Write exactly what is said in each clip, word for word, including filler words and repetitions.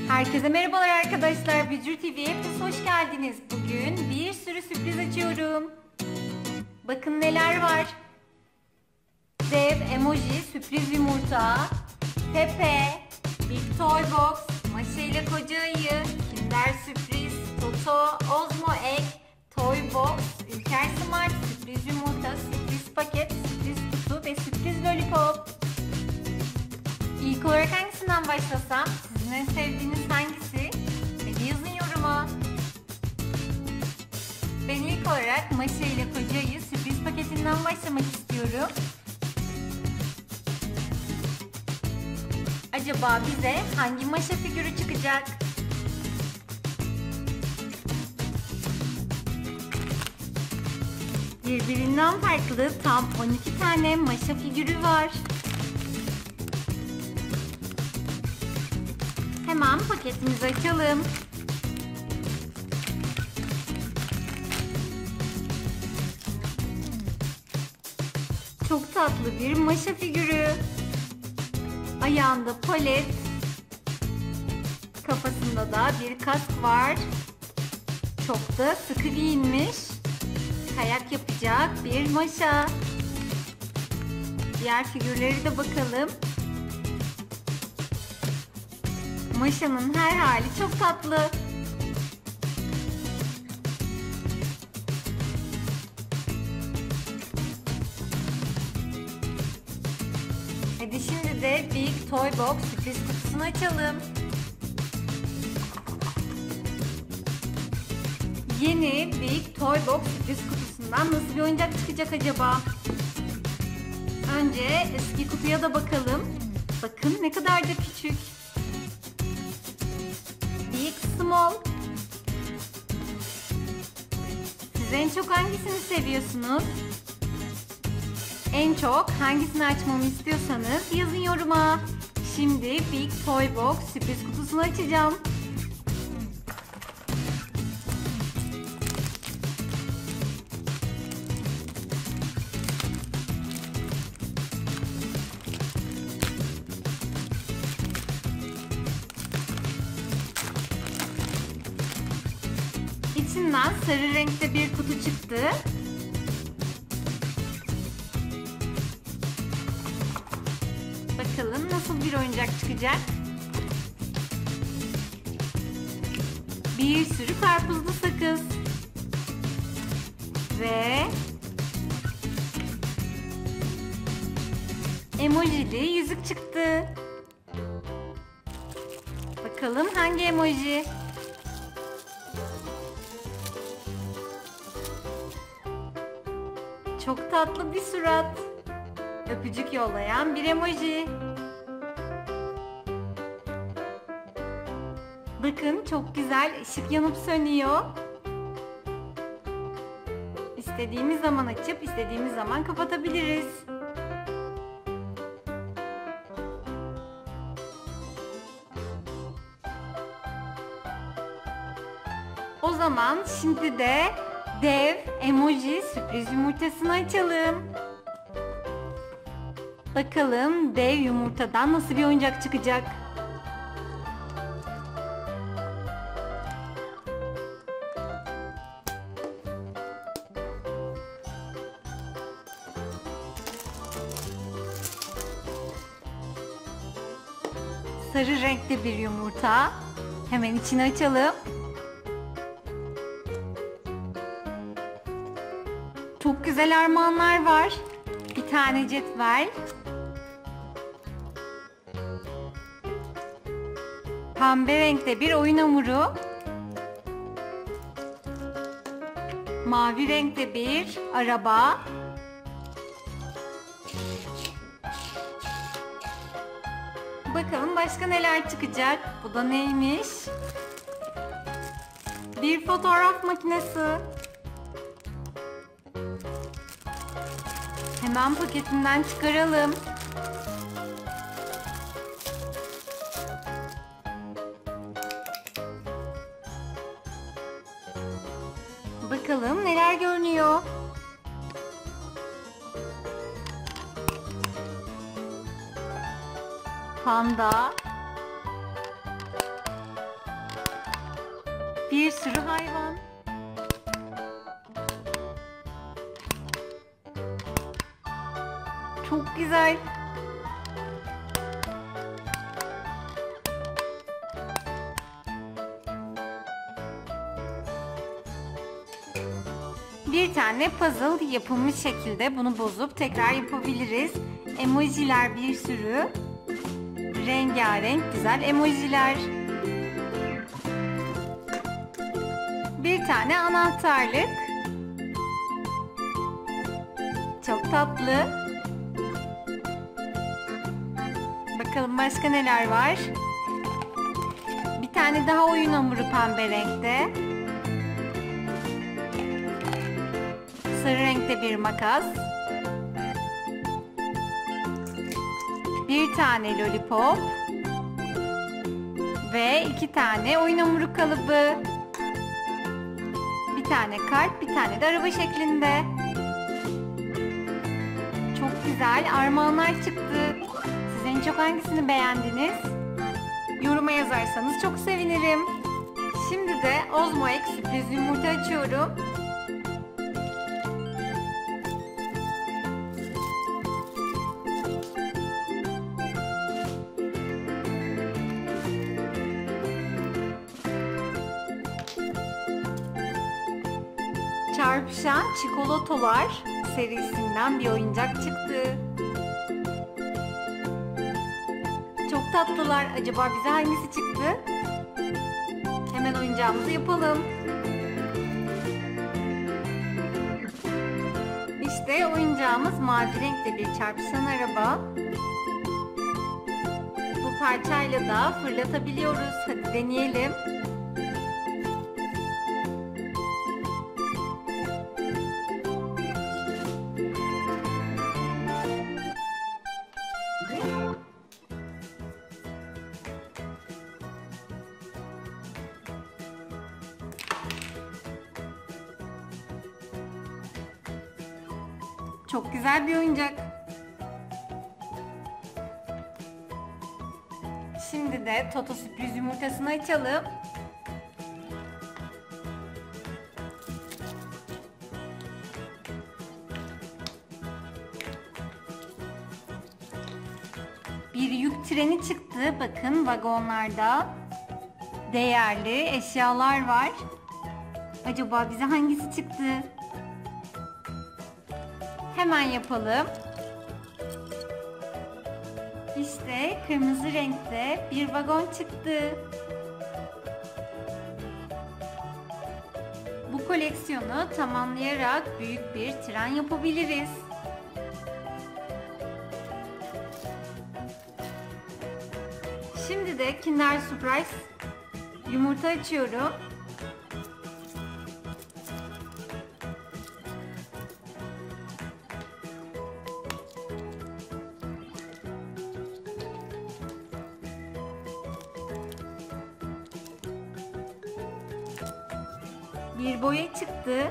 Herkese merhabalar arkadaşlar. Bücür T V'ye hepiniz hoş geldiniz. Bugün bir sürü sürpriz açıyorum. Bakın neler var. Dev emoji, sürpriz yumurta, Pepe, Big Toy Box, Maşa ile Koca Ayı, Kinder Sürpriz, Toto, Ozmo Egg, Toy Box, Ülker Smart, sürpriz yumurta, sürpriz paket, sürpriz kutu ve sürpriz lollipop. İlk olarak hangisinden başlasam? Sizin en sevdiğiniz hangisi? Hadi yazın yoruma. Ben ilk olarak Maşa ile Koca Ayı sürpriz paketinden başlamak istiyorum. Acaba bize hangi Maşa figürü çıkacak? Birbirinden farklı tam on iki tane Maşa figürü var. Hemen paketimizi açalım. Çok tatlı bir Maşa figürü. Ayağında palet, kafasında da bir kask var. Çok da sıkı giyinmiş. Kayak yapacak bir Maşa. Diğer figürleri de bakalım. Maşa'nın her hali çok tatlı. Hadi şimdi de Big Toy Box sürpriz kutusunu açalım. Yeni Big Toy Box sürpriz kutusundan nasıl bir oyuncak çıkacak acaba? Önce eski kutuya da bakalım. Bakın ne kadar da küçük. Big Small. Siz en çok hangisini seviyorsunuz? En çok hangisini açmamı istiyorsanız yazın yoruma. Şimdi Big Toy Box sürpriz kutusunu açacağım. İçinden sarı renkte bir kutu çıktı. Bakalım nasıl bir oyuncak çıkacak. Bir sürü karpuzlu sakız. Ve emojili yüzük çıktı. Bakalım hangi emoji? Çok tatlı bir surat. Öpücük yollayan bir emoji. Bakın çok güzel ışık yanıp sönüyor. İstediğimiz zaman açıp istediğimiz zaman kapatabiliriz. O zaman şimdi de dev emoji sürpriz yumurtasını açalım. Bakalım dev yumurtadan nasıl bir oyuncak çıkacak? Sarı renkte bir yumurta. Hemen içini açalım. Çok güzel armağanlar var. Bir tane cetvel. Pembe renkte bir oyun hamuru. Mavi renkte bir araba. Bakalım başka neler çıkacak. Bu da neymiş? Bir fotoğraf makinesi. Hemen paketinden çıkaralım. Bakalım neler görünüyor. Panda, Bir sürü hayvan. Çok güzel. Bir tane puzzle yapılmış şekilde bunu bozup tekrar yapabiliriz. Emojiler bir sürü. Rengarenk güzel emojiler. Bir tane anahtarlık. Çok tatlı. Bakalım başka neler var. Bir tane daha oyun hamuru pembe renkte. Sarı renkte bir makas. Bir tane lollipop. Ve iki tane oyun hamuru kalıbı. Bir tane kalp, bir tane de araba şeklinde. Çok güzel armağanlar çıktı. Siz en çok hangisini beğendiniz? Yoruma yazarsanız çok sevinirim. Şimdi de Ozmoek sürpriz yumurta açıyorum. Çarpışan çikolatalar serisinden bir oyuncak çıktı. Çok tatlılar. Acaba bize hangisi çıktı? Hemen oyuncağımızı yapalım. İşte oyuncağımız mavi renkte bir çarpışan araba. Bu parçayla da fırlatabiliyoruz. Hadi deneyelim. Çok güzel bir oyuncak. Şimdi de Toto sürpriz yumurtasını açalım. Bir yük treni çıktı. Bakın vagonlarda değerli eşyalar var. Acaba bize hangisi çıktı? Hemen yapalım. İşte kırmızı renkte bir vagon çıktı. Bu koleksiyonu tamamlayarak büyük bir tren yapabiliriz. Şimdi de Kinder Surprise yumurta açıyorum. Bir boya çıktı.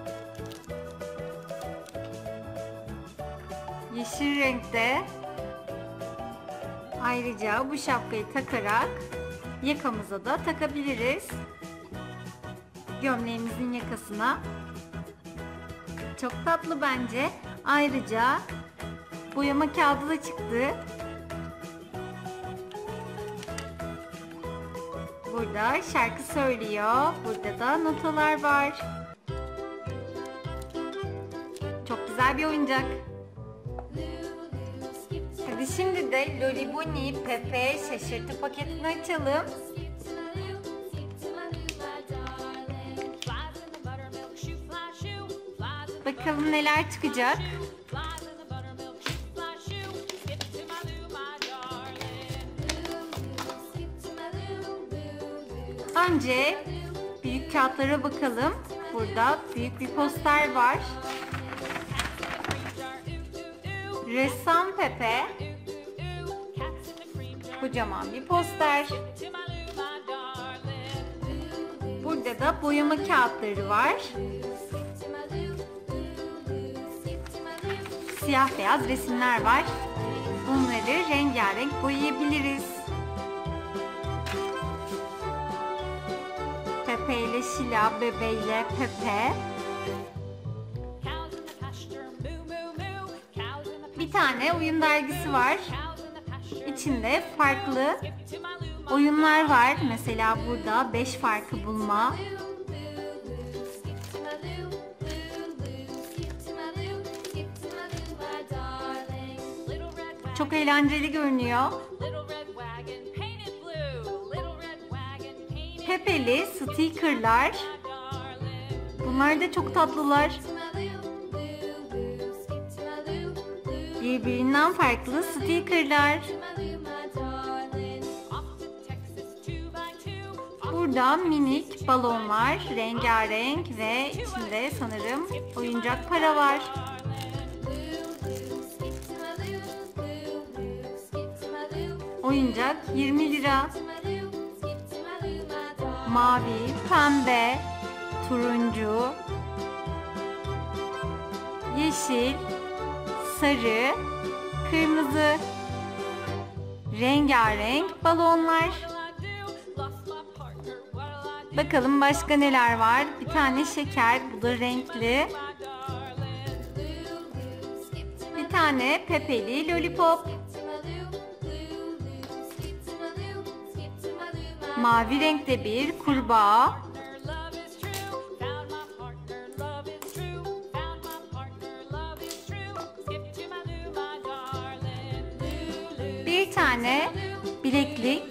Yeşil renkte. Ayrıca bu şapkayı takarak yakamıza da takabiliriz. Gömleğimizin yakasına. Çok tatlı bence. Ayrıca boyama kağıdı da çıktı. Burada şarkı söylüyor. Burada da notalar var. Çok güzel bir oyuncak. Hadi şimdi de Lolliboni Pepe şaşırtı paketini açalım. Bakalım neler çıkacak. Önce büyük kağıtlara bakalım. Burada büyük bir poster var. Ressam Pepe. Kocaman bir poster. Burada da boyama kağıtları var. Siyah beyaz resimler var. Bunları rengarenk boyayabiliriz. Pepe Pepe ile Şila, Bebe ile Pepe. Bir tane oyun dergisi var. İçinde farklı oyunlar var. Mesela burada beş farkı bulma. Çok eğlenceli görünüyor. Pepeli stickerlar. Bunlar da çok tatlılar. Birbirinden farklı stickerlar. Burada minik balonlar, rengarenk ve içinde sanırım oyuncak para var. Oyuncak yirmi lira. Mavi, pembe, turuncu, yeşil, sarı, kırmızı, rengarenk balonlar. Bakalım başka neler var? Bir tane şeker, bu da renkli. Bir tane pepeli lollipop. Mavi renkte bir kurbağa. Bir tane bileklik.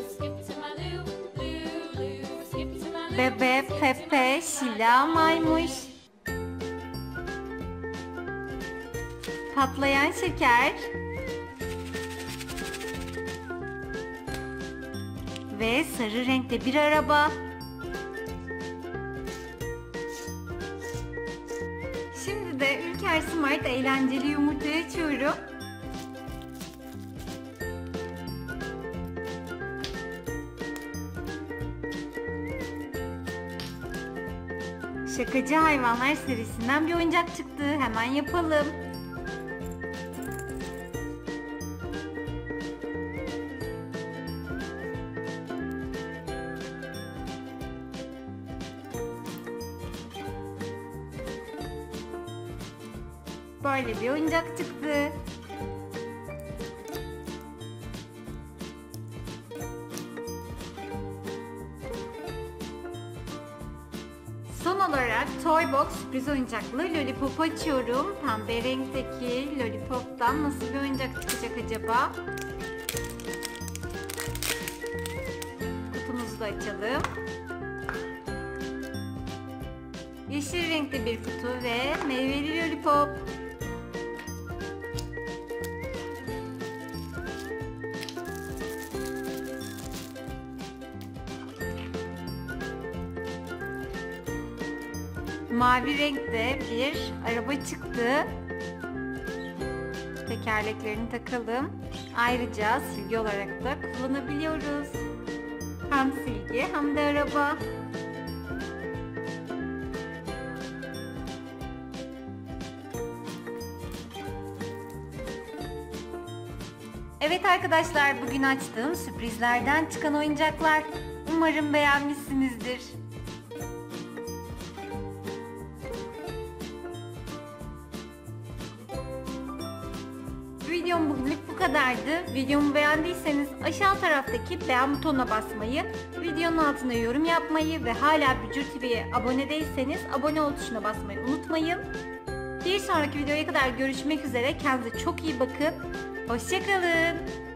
Bebe, Pepe, Şila, Maymuş. Patlayan şeker. Ve sarı renkte bir araba. Şimdi de Ülker Smart eğlenceli yumurtayı açıyorum. Şakacı Hayvanlar serisinden bir oyuncak çıktı. Hemen yapalım. Böyle bir oyuncak çıktı. Son olarak Toy Box sürpriz oyuncaklı Lollipop açıyorum. Pembe renkteki Lollipop'tan nasıl bir oyuncak çıkacak acaba? Kutumuzu da açalım. Yeşil renkli bir kutu ve meyveli Lollipop. Mavi renkte bir araba çıktı. Tekerleklerini takalım. Ayrıca silgi olarak da kullanabiliyoruz. Hem silgi hem de araba. Evet arkadaşlar, bugün açtığım sürprizlerden çıkan oyuncaklar. Umarım beğenmişsinizdir. Videom bugünlük bu kadardı. Videomu beğendiyseniz aşağı taraftaki beğen butonuna basmayı, videonun altına yorum yapmayı ve hala Bücür T V'ye abone değilseniz abone ol tuşuna basmayı unutmayın. Bir sonraki videoya kadar görüşmek üzere. Kendinize çok iyi bakın. Hoşça kalın.